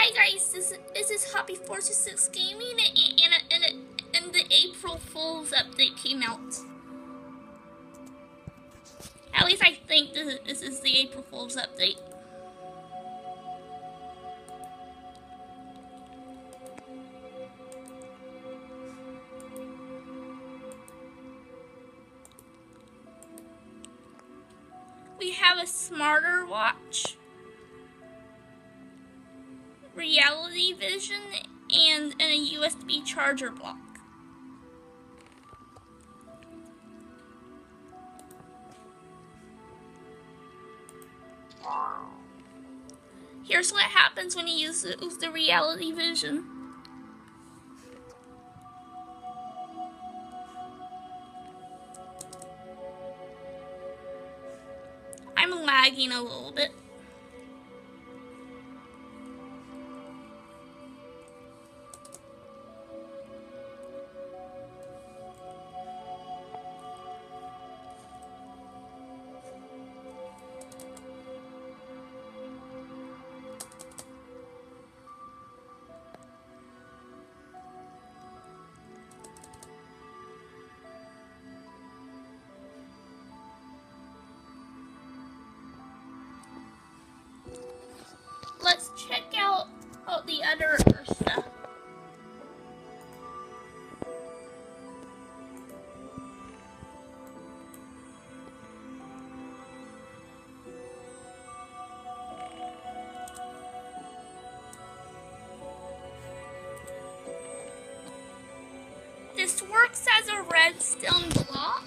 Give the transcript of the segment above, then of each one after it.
Hi guys, this is Hobby426 Gaming, and the April Fool's update came out. At least I think this is the April Fool's update. We have a smarter watch, reality vision, and a USB charger block. Here's what happens when you use the reality vision. I'm lagging a little bit. Let's check out the other stuff. This works as a redstone block.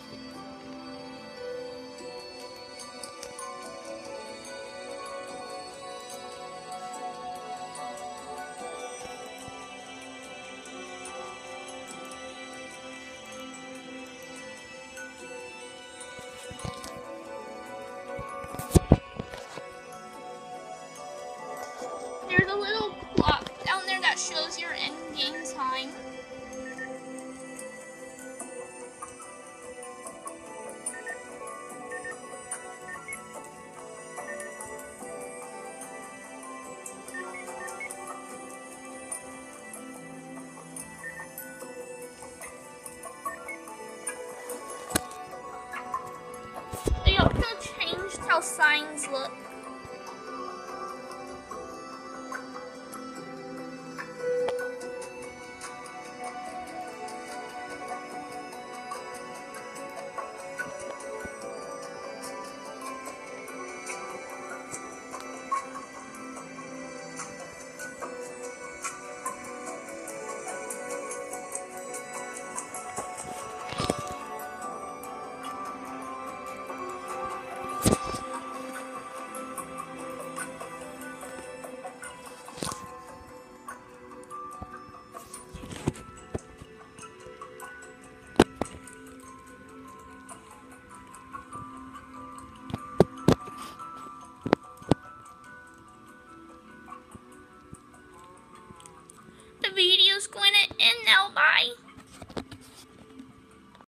There's a little clock down there that shows your end-game time. They also changed how signs look.